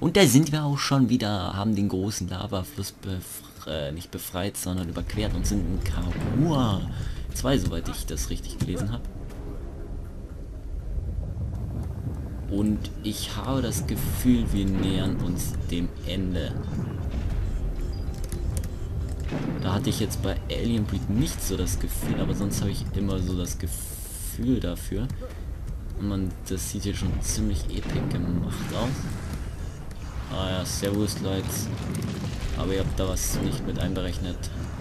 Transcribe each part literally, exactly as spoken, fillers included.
Und da sind wir auch schon wieder, haben den großen Lavafluss befre äh, nicht befreit, sondern überquert und sind in Kahua zwei, soweit ich das richtig gelesen habe. Und ich habe das Gefühl, wir nähern uns dem Ende. Da hatte ich jetzt bei Alien Breed nicht so das Gefühl, aber sonst habe ich immer so das Gefühl dafür. Und man, das sieht hier schon ziemlich epic gemacht aus. Ah ja, servus Leute. Aber ihr habt da was nicht mit einberechnet.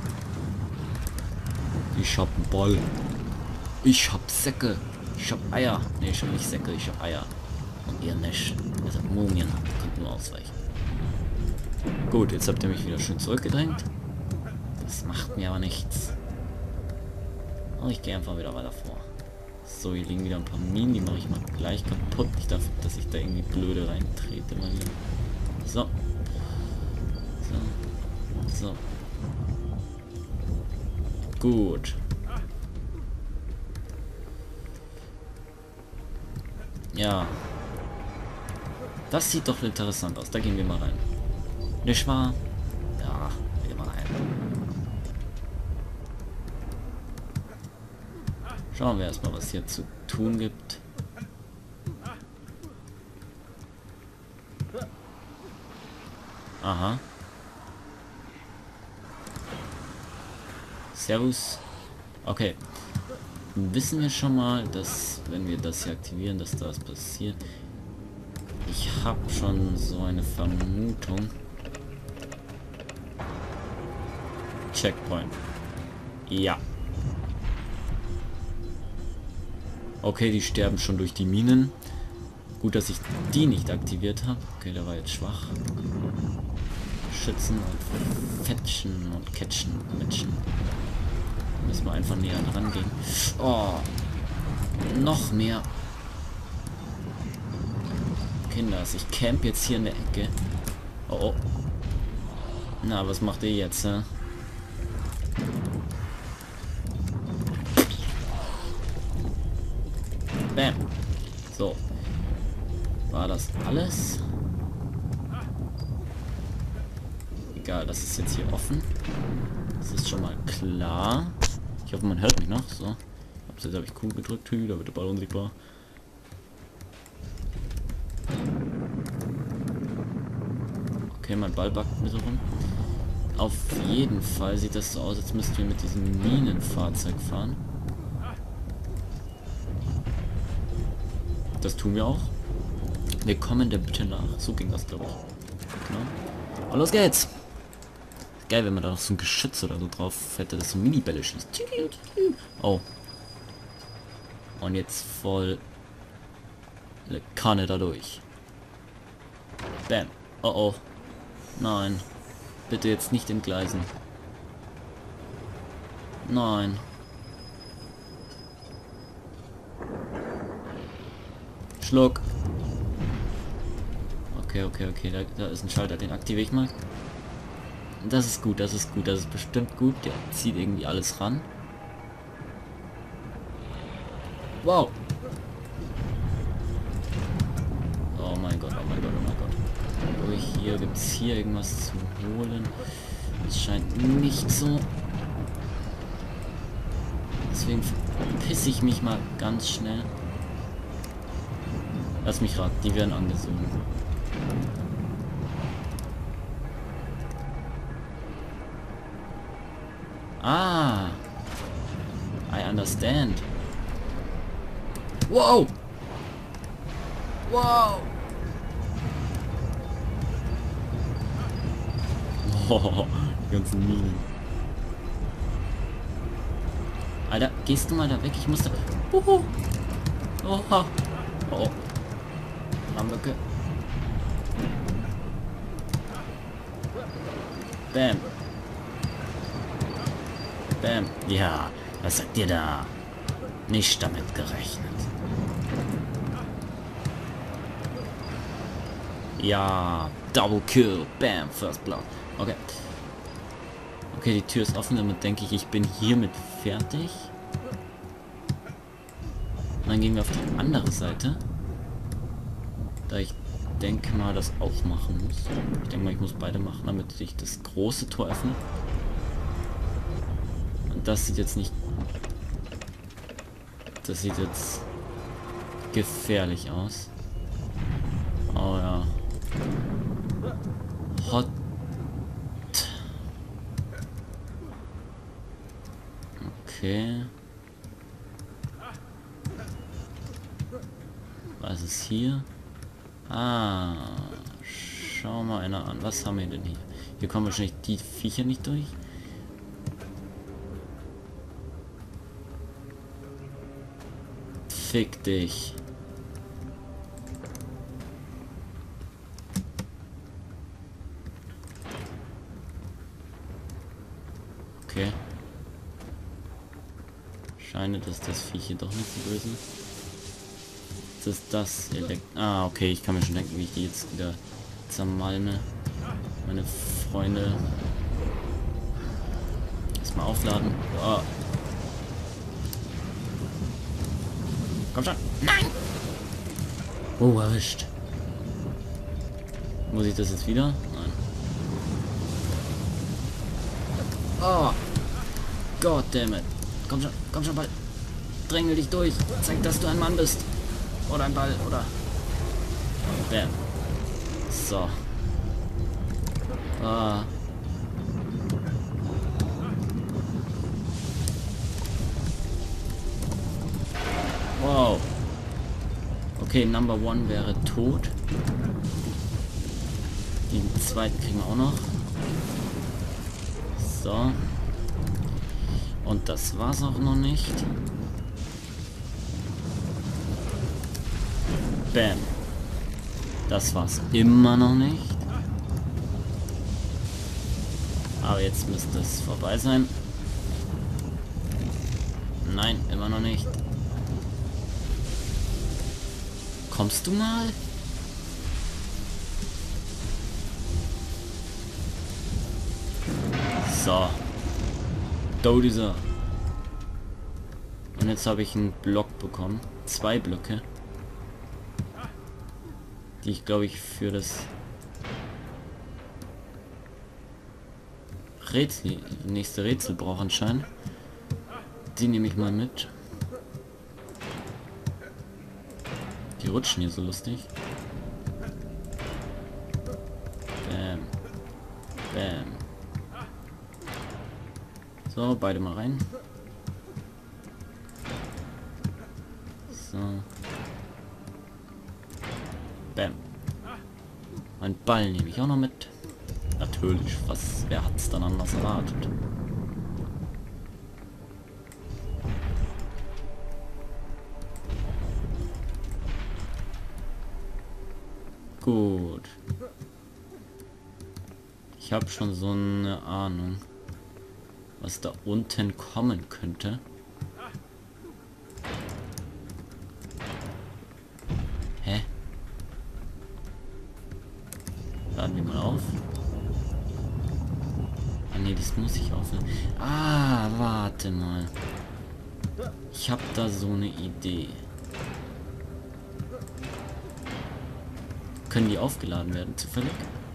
Ich hab einen Ball. Ich hab Säcke. Ich hab Eier. Ne, ich hab nicht Säcke, ich hab Eier. Und ihr nicht. Ihr seid Mumien. Ihr könnt nur ausweichen. Gut, jetzt habt ihr mich wieder schön zurückgedrängt. Das macht mir aber nichts. Und ich gehe einfach wieder weiter vor. So, hier liegen wieder ein paar Minen, die mache ich mal gleich kaputt. Nicht dafür, dass ich da irgendwie blöde reintrete mal wieder. So. So. So. Gut. Ja. Das sieht doch interessant aus. Da gehen wir mal rein. Nicht wahr? Ja, wir gehen mal rein. Schauen wir erstmal, was hier zu tun gibt. Aha. Servus. Okay. Wissen wir schon mal, dass, wenn wir das hier aktivieren, dass da was passiert. Ich habe schon so eine Vermutung. Checkpoint. Ja. Okay, die sterben schon durch die Minen. Gut, dass ich die nicht aktiviert habe. Okay, der war jetzt schwach. Schützen und Fettchen und Catchen und Matchen. Müssen wir einfach näher rangehen. Oh. Noch mehr. Kinders, ich camp jetzt hier in der Ecke. Oh, oh. Na, was macht ihr jetzt, hä? Bam. So. War das alles? Egal, das ist jetzt hier offen. Das ist schon mal klar. Ich hoffe, man hört mich noch. So. Jetzt habe ich Q gedrückt. Hü, da wird der Ball unsichtbar. Okay, mein Ball backt mit so rum. Auf jeden Fall sieht das so aus, als müssten wir mit diesem Minenfahrzeug fahren. Das tun wir auch. Wir kommen der Bitte nach. So ging das, glaube ich. Genau. Und los geht's. Geil, wenn man da noch so ein Geschütz oder so drauf hätte, das so Minibälle schießt. Oh. Und jetzt voll eine Kanne da durch. Bam. Oh oh. Nein. Bitte jetzt nicht entgleisen. Nein. Schluck. Okay, okay, okay. Da, da ist ein Schalter, den aktiviere ich mal. Das ist gut, das ist gut, das ist bestimmt gut. Der zieht irgendwie alles ran. Wow. Oh mein Gott, oh mein Gott, oh mein Gott. Oh, hier gibt es hier irgendwas zu holen. Es scheint nicht so. Deswegen verpisse ich mich mal ganz schnell. Lass mich raten, die werden angesogen. Ah. I understand. Wow. Wow. Oh, die ganzen Minen. Alter, gehst du mal da weg? Ich muss da... Uhu. Oha. Oh. Armböcke. Bam. Bam. Ja, was sagt ihr da? Nicht damit gerechnet. Ja, Double Kill. Bam, First Blood. Okay. Okay, die Tür ist offen, damit denke ich, ich bin hiermit fertig. Und dann gehen wir auf die andere Seite. Da ich denke mal, das auch machen muss. Ich denke mal, ich muss beide machen, damit sich das große Tor öffnet. Und das sieht jetzt nicht... Das sieht jetzt gefährlich aus. Oh ja. Hot. Okay. Was ist hier? Ah. Schau mal einer an. Was haben wir denn hier? Hier kommen wahrscheinlich die Viecher nicht durch. Fick dich. Okay. Scheint, dass das Viech hier doch nicht so böse ist. Das ist das Elekt... Ah, okay, ich kann mir schon denken, wie ich die jetzt wieder zermalme. Meine Freunde. Erstmal aufladen. Oh. Komm schon. Nein! Oh, erwischt. Muss ich das jetzt wieder? Nein. Oh. Goddammit. Komm schon, komm schon, Ball. Drängel dich durch. Zeig, dass du ein Mann bist. Oder ein Ball, oder... Bam. So. Ah. Wow. Okay, Number One wäre tot. Den zweiten kriegen wir auch noch. So. Und das war's auch noch nicht. Bam. Das war's immer noch nicht. Aber jetzt müsste es vorbei sein. Nein, immer noch nicht. Kommst du mal? So. Do dieser. Und jetzt habe ich einen Block bekommen. Zwei Blöcke. Die ich, glaube ich, für das Rätsel, nächste Rätsel brauche anscheinend. Die nehme ich mal mit. Die rutschen hier so lustig. Bam. Bam. So, beide mal rein. So. Bam. Mein Ball nehme ich auch noch mit. Natürlich, was, wer hat es dann anders erwartet? Gut. Ich habe schon so eine Ahnung, was da unten kommen könnte. Hä? Laden wir mal auf. Ah ne, das muss ich aufladen. Ah, warte mal. Ich habe da so eine Idee. Können die aufgeladen werden, zufällig?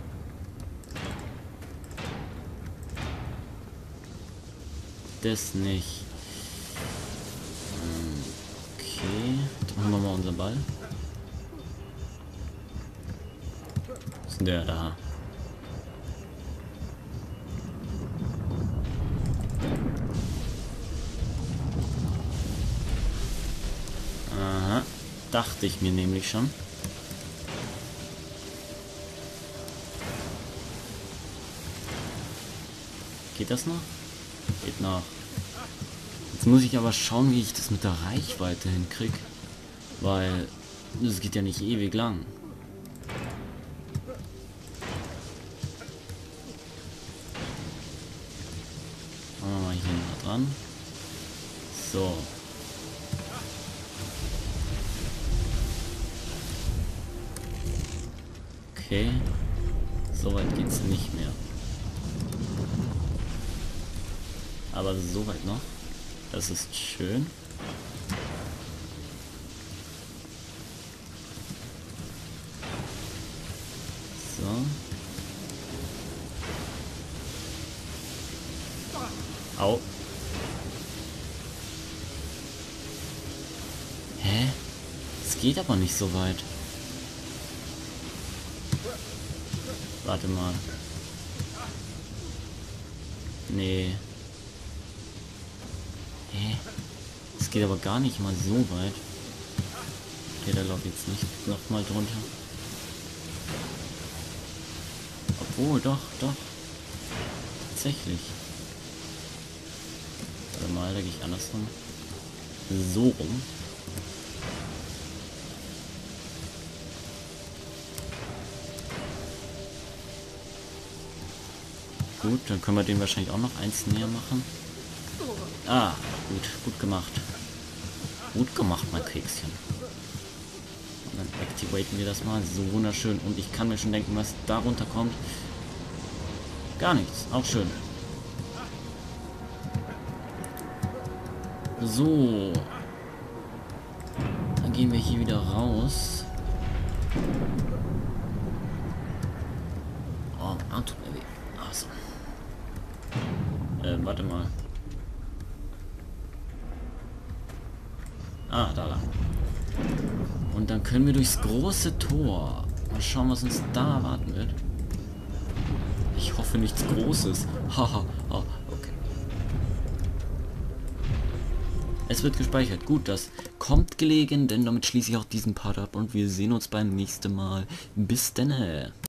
Das nicht. Okay. Dann haben wir mal unseren Ball. Was ist denn der da? Aha. Dachte ich mir nämlich schon. Geht das noch? Geht noch. Jetzt muss ich aber schauen, wie ich das mit der Reichweite hinkriege. Weil das geht ja nicht ewig lang. Machen wir mal hier mal dran. So. Okay. Soweit geht's nicht mehr. Aber soweit noch. Das ist schön. Au. Hä? Es geht aber nicht so weit. Warte mal. Nee. Hä? Es geht aber gar nicht mal so weit. Okay, da laufe ich jetzt nicht nochmal drunter. Obwohl, doch, doch. Tatsächlich. Warte mal, da gehe ich andersrum. So rum. Gut, dann können wir den wahrscheinlich auch noch eins näher machen. Ah, gut, gut gemacht. Gut gemacht, mein Kekschen. Und dann activaten wir das mal. So wunderschön. Und ich kann mir schon denken, was darunter kommt. Gar nichts. Auch schön. So. Dann gehen wir hier wieder raus. Oh, Arm tut mir weh. Achso. Ähm, warte mal. Ah, da lang. Und dann können wir durchs große Tor. Mal schauen, was uns da erwarten wird. Ich hoffe nichts Großes. Haha, oh, okay. Es wird gespeichert. Gut, das kommt gelegen, denn damit schließe ich auch diesen Part ab und wir sehen uns beim nächsten Mal. Bis denne.